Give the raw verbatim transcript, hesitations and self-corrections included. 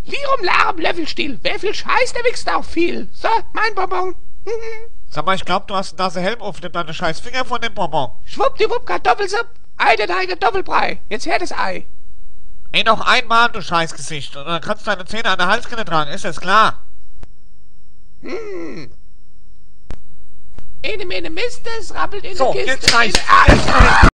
Lirum Larum Löffelstiel. Wer viel Scheiß, der wächst auch viel. So, mein Bonbon. Sag mal, ich glaub, du hast einen Nasenhelm auf, nimm deine scheiß Finger von dem Bonbon. Schwuppdiwupp, Kartoffelsupp. Ei, der Ei, Kartoffelbrei. Jetzt her das Ei. Ey, noch einmal, du Scheißgesicht. Und dann kannst du deine Zähne an der Halskette tragen, ist das klar? Hm. Ene, mene, Mistes, rappelt in So, der Kiste. jetzt reicht's. Ene- ah.